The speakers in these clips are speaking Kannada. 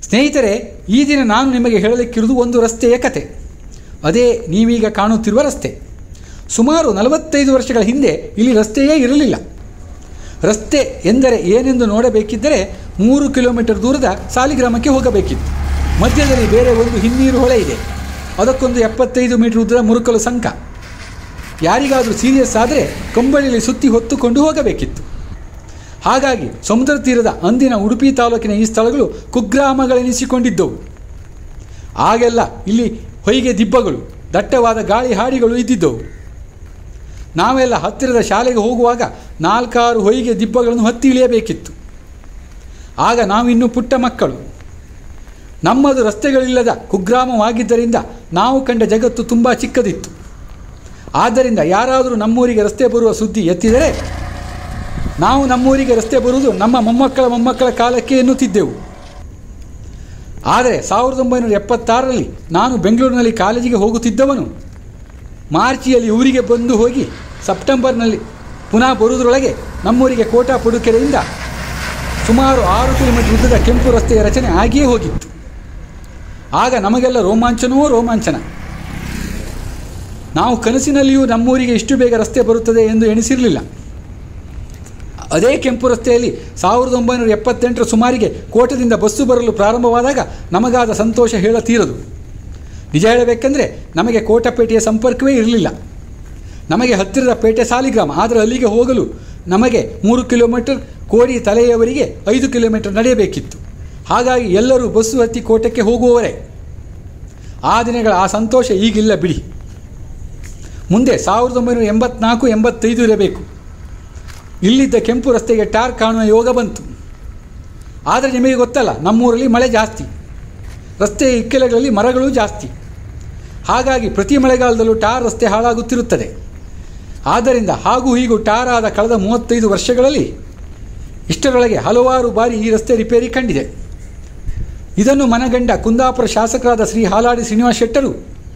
ಸ್ನೇಹಿತರೆ, ಈ ದಿನ ನಾನು ನಿಮಗೆ ಹೇಳಲಿಕ್ಕಿರುವುದು ಒಂದು ರಸ್ತೆಯ ಕತೆ. ಅದೇ ನೀವೀಗ ಕಾಣುತ್ತಿರುವ ರಸ್ತೆ. ಸುಮಾರು 45 ವರ್ಷಗಳ ಹಿಂದೆ ಇಲ್ಲಿ ರಸ್ತೆಯೇ ಇರಲಿಲ್ಲ. ರಸ್ತೆ ಎಂದರೆ ಏನೆಂದು ನೋಡಬೇಕಿದ್ದರೆ 3 ಕಿಲೋಮೀಟರ್ ದೂರದ ಸಾಲಿಗ್ರಾಮಕ್ಕೆ ಹೋಗಬೇಕಿತ್ತು. ಮಧ್ಯದಲ್ಲಿ ಬೇರೆ ಒಂದು ಹಿನ್ನೀರು ಹೊಳೆ ಇದೆ. ಅದಕ್ಕೊಂದು 75 ಮೀಟರ್ ಉದ್ದದ ಮುರುಕಲು ಸಂಕ. ಯಾರಿಗಾದರೂ ಸೀರಿಯಸ್ ಆದರೆ ಕಂಬಳಿಯಲ್ಲಿ ಸುತ್ತಿ ಹೊತ್ತುಕೊಂಡು ಹೋಗಬೇಕಿತ್ತು. ಹಾಗಾಗಿ ಸಮುದ್ರ ತೀರದ ಅಂದಿನ ಉಡುಪಿ ತಾಲೂಕಿನ ಈ ಸ್ಥಳಗಳು ಕುಗ್ರಾಮಗಳೆನಿಸಿಕೊಂಡಿದ್ದವು. ಆಗೆಲ್ಲ ಇಲ್ಲಿ ಹೊಯ್ಗೆ ದಿಬ್ಬಗಳು, ದಟ್ಟವಾದ ಗಾಳಿ ಹಾಡಿಗಳು ಇದ್ದಿದ್ದವು. ನಾವೆಲ್ಲ ಹತ್ತಿರದ ಶಾಲೆಗೆ ಹೋಗುವಾಗ 4-6 ಹೊಯ್ಗೆ ದಿಬ್ಬಗಳನ್ನು ಹತ್ತಿ ಇಳಿಯಬೇಕಿತ್ತು. ಆಗ ನಾವಿನ್ನೂ ಪುಟ್ಟ ಮಕ್ಕಳು. ನಮ್ಮದು ರಸ್ತೆಗಳಿಲ್ಲದ ಕುಗ್ರಾಮವಾಗಿದ್ದರಿಂದ ನಾವು ಕಂಡ ಜಗತ್ತು ತುಂಬ ಚಿಕ್ಕದಿತ್ತು. ಆದ್ದರಿಂದ ಯಾರಾದರೂ ನಮ್ಮೂರಿಗೆ ರಸ್ತೆ ಬರುವ ಸುದ್ದಿ ಎತ್ತಿದರೆ ನಾವು ನಮ್ಮೂರಿಗೆ ರಸ್ತೆ ಬರುವುದು ನಮ್ಮ ಮೊಮ್ಮಕ್ಕಳ ಕಾಲಕ್ಕೆ ಎನ್ನುತ್ತಿದ್ದೆವು. ಆದರೆ 1976ರಲ್ಲಿ ನಾನು ಬೆಂಗಳೂರಿನಲ್ಲಿ ಕಾಲೇಜಿಗೆ ಹೋಗುತ್ತಿದ್ದವನು ಮಾರ್ಚಿಯಲ್ಲಿ ಊರಿಗೆ ಬಂದು ಹೋಗಿ ಸೆಪ್ಟೆಂಬರ್ನಲ್ಲಿ ಪುನಃ ಬರುವುದರೊಳಗೆ ನಮ್ಮೂರಿಗೆ ಕೋಟಾ ಪಡುಕೆರೆಯಿಂದ ಸುಮಾರು 6 ಕಿಲೋಮೀಟರ್ ಉದ್ದದ ಕೆಂಪು ರಸ್ತೆಯ ರಚನೆ ಆಗಿಯೇ ಹೋಗಿತ್ತು. ಆಗ ನಮಗೆಲ್ಲ ರೋಮಾಂಚನವೋ ರೋಮಾಂಚನ. ನಾವು ಕನಸಿನಲ್ಲಿಯೂ ನಮ್ಮೂರಿಗೆ ಇಷ್ಟು ಬೇಗ ರಸ್ತೆ ಬರುತ್ತದೆ ಎಂದು ಎಣಿಸಿರಲಿಲ್ಲ. ಅದೇ ಕೆಂಪು ರಸ್ತೆಯಲ್ಲಿ 1978ರ ಸುಮಾರಿಗೆ ಕೋಟದಿಂದ ಬಸ್ಸು ಬರಲು ಪ್ರಾರಂಭವಾದಾಗ ನಮಗಾದ ಸಂತೋಷ ಹೇಳತೀರದು. ನಿಜ ಹೇಳಬೇಕೆಂದರೆ ನಮಗೆ ಕೋಟಪೇಟೆಯ ಸಂಪರ್ಕವೇ ಇರಲಿಲ್ಲ. ನಮಗೆ ಹತ್ತಿರದ ಪೇಟೆ ಸಾಲಿಗ್ರಾಮ. ಆದರೆ ಅಲ್ಲಿಗೆ ಹೋಗಲು ನಮಗೆ 3 ಕಿಲೋಮೀಟರ್, ಕೋಡಿ ತಲೆಯವರಿಗೆ 5 ಕಿಲೋಮೀಟರ್ ನಡೆಯಬೇಕಿತ್ತು. ಹಾಗಾಗಿ ಎಲ್ಲರೂ ಬಸ್ಸು ಹತ್ತಿ ಕೋಟಕ್ಕೆ ಹೋಗುವವರೇ. ಆ ದಿನಗಳ ಆ ಸಂತೋಷ ಈಗಿಲ್ಲ ಬಿಡಿ. ಮುಂದೆ 1984-85 ಇರಬೇಕು. ಇಲ್ಲಿದ್ದ ಕೆಂಪು ರಸ್ತೆಗೆ ಟಾರ್ ಕಾಣುವ ಯೋಗ ಬಂತು. ಆದರೆ ನಿಮಗೆ ಗೊತ್ತಲ್ಲ, ನಮ್ಮೂರಲ್ಲಿ ಮಳೆ ಜಾಸ್ತಿ, ರಸ್ತೆಯ ಇಕ್ಕೆಲೆಗಳಲ್ಲಿ ಮರಗಳು ಜಾಸ್ತಿ. ಹಾಗಾಗಿ ಪ್ರತಿ ಮಳೆಗಾಲದಲ್ಲೂ ಟಾರ್ ರಸ್ತೆ ಹಾಳಾಗುತ್ತಿರುತ್ತದೆ. ಆದ್ದರಿಂದ ಹಾಗೂ ಹೀಗೂ ಟಾರ್ ಆದ ಕಳೆದ 35 ವರ್ಷಗಳಲ್ಲಿ ಇಷ್ಟರೊಳಗೆ ಹಲವಾರು ಬಾರಿ ಈ ರಸ್ತೆ ರಿಪೇರಿ ಕಂಡಿದೆ. ಇದನ್ನು ಮನಗಂಡ ಕುಂದಾಪುರ ಶಾಸಕರಾದ ಶ್ರೀ ಹಾಲಾಡಿ ಶ್ರೀನಿವಾಸ ಶೆಟ್ಟರು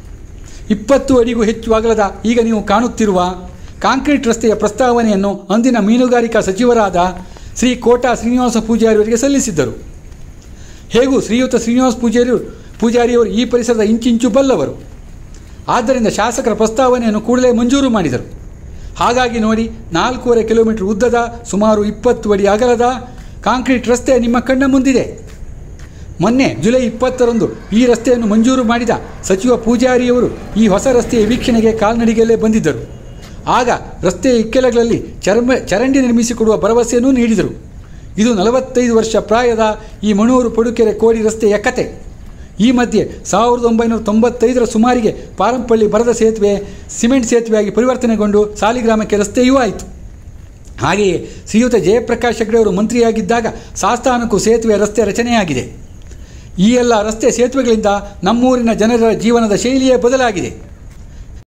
20 ಅಡಿಗೂ ಹೆಚ್ಚು ಅಗಲದ ಈಗ ನೀವು ಕಾಣುತ್ತಿರುವ ಕಾಂಕ್ರೀಟ್ ರಸ್ತೆಯ ಪ್ರಸ್ತಾವನೆಯನ್ನು ಅಂದಿನ ಮೀನುಗಾರಿಕಾ ಸಚಿವರಾದ ಶ್ರೀ ಕೋಟಾ ಶ್ರೀನಿವಾಸ ಪೂಜಾರಿಯವರಿಗೆ ಸಲ್ಲಿಸಿದ್ದರು. ಹೇಗೂ ಶ್ರೀಯುತ ಶ್ರೀನಿವಾಸ ಪೂಜಾರಿಯವರು ಈ ಪರಿಸರದ ಇಂಚಿಂಚು ಬಲ್ಲವರು. ಆದ್ದರಿಂದ ಶಾಸಕರ ಪ್ರಸ್ತಾವನೆಯನ್ನು ಕೂಡಲೇ ಮಂಜೂರು ಮಾಡಿದರು. ಹಾಗಾಗಿ ನೋಡಿ, 4.5 ಕಿಲೋಮೀಟರ್ ಉದ್ದದ ಸುಮಾರು 20 ಅಡಿ ಅಗಲದ ಕಾಂಕ್ರೀಟ್ ರಸ್ತೆ ನಿಮ್ಮ ಕಣ್ಣ ಮುಂದಿದೆ. ಮೊನ್ನೆ ಜುಲೈ 20ರಂದು ಈ ರಸ್ತೆಯನ್ನು ಮಂಜೂರು ಮಾಡಿದ ಸಚಿವ ಪೂಜಾರಿಯವರು ಈ ಹೊಸ ರಸ್ತೆಯ ವೀಕ್ಷಣೆಗೆ ಕಾಲ್ನಡಿಗೆಯಲ್ಲೇ ಬಂದಿದ್ದರು. ಆಗ ರಸ್ತೆಯ ಇಕ್ಕೆಲೆಗಳಲ್ಲಿ ಚರಂಡಿ ನಿರ್ಮಿಸಿಕೊಡುವ ಭರವಸೆಯನ್ನೂ ನೀಡಿದರು. ಇದು 45 ವರ್ಷ ಪ್ರಾಯದ ಈ ಮಣೂರು ಪಡುಕೆರೆ ಕೋಡಿ ರಸ್ತೆಯ ಕತೆ. ಈ ಮಧ್ಯೆ 1995ರ ಸುಮಾರಿಗೆ ಪಾರಂಪಳ್ಳಿ ಬರದ ಸೇತುವೆ ಸಿಮೆಂಟ್ ಸೇತುವೆಯಾಗಿ ಪರಿವರ್ತನೆಗೊಂಡು ಸಾಲಿಗ್ರಾಮಕ್ಕೆ ರಸ್ತೆಯೂ ಆಯಿತು. ಹಾಗೆಯೇ ಶ್ರೀಯುತ ಜಯಪ್ರಕಾಶ್ ಹೆಗ್ಡೆ ಅವರು ಮಂತ್ರಿಯಾಗಿದ್ದಾಗ ಸಾಸ್ತಾನಕ್ಕೂ ಸೇತುವೆ ರಸ್ತೆ ರಚನೆಯಾಗಿದೆ. ಈ ಎಲ್ಲ ರಸ್ತೆ ಸೇತುವೆಗಳಿಂದ ನಮ್ಮೂರಿನ ಜನರ ಜೀವನದ ಶೈಲಿಯೇ ಬದಲಾಗಿದೆ.